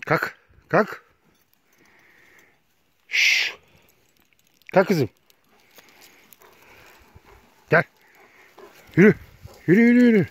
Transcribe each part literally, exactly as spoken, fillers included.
Kalk. Kalk. Şşş. Kalk kızım. Gel. Yürü. Yürü yürü yürü.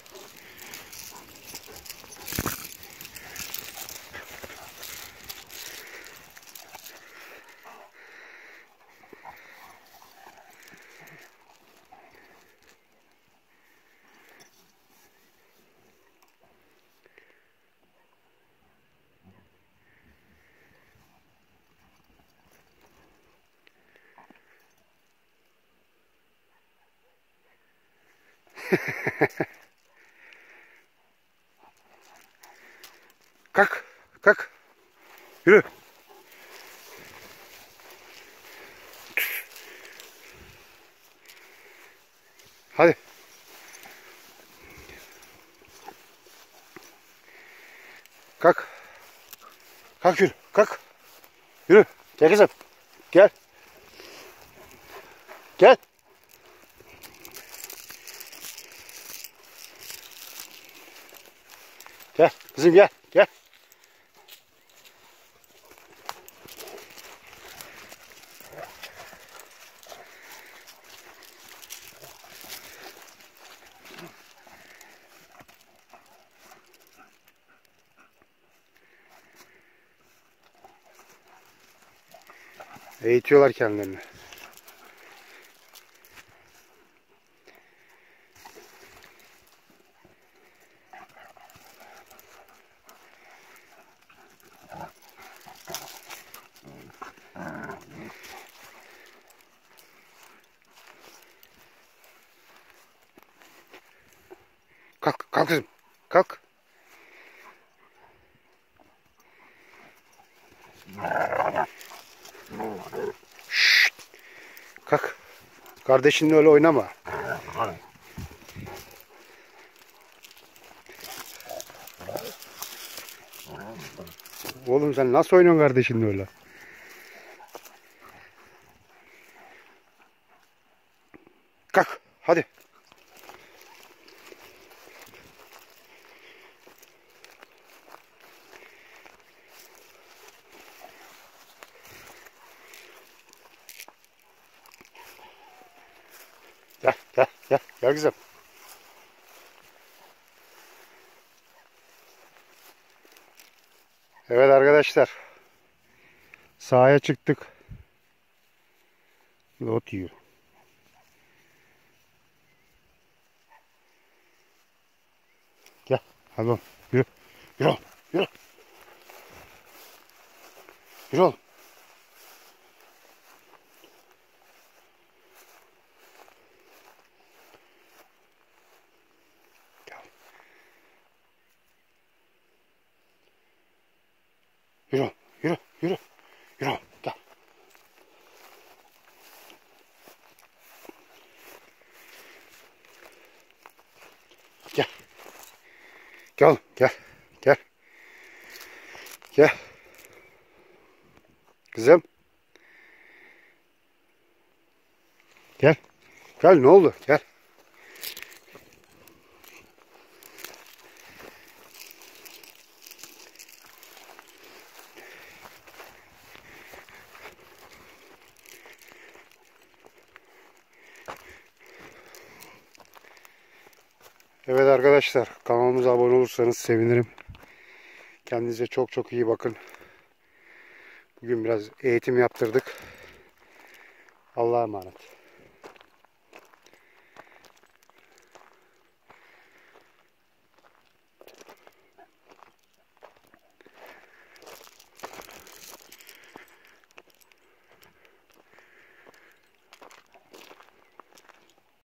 Kalk. Kalk. Yürü. Hadi. Kalk. Kalk yürü. Kalk. Yürü. Gel kızım. Gel. Gel. Gel. Kızım gel. Gel. Eğitiyorlar kendilerini. Kalk, kalk kızım. Kalk. Şşt. Kalk. Kardeşinle öyle oynama. Oğlum sen nasıl oynuyorsun kardeşinle öyle? Kalk. Hadi. Gel, gel, gel, gel kızım. Evet arkadaşlar. Sahaya çıktık. Ot yiyor. Gel, hadi oğlum. Yürü. Yürü oğlum. Yürü. Yürü oğlum. Yürü, yürü, yürü. Yürü, gel. Gel. Gel, gel. Gel. Gel. Kızım. Gel. Gel, ne oldu? Gel. Evet arkadaşlar, kanalımıza abone olursanız sevinirim. Kendinize çok çok iyi bakın. Bugün biraz eğitim yaptırdık. Allah'a emanet.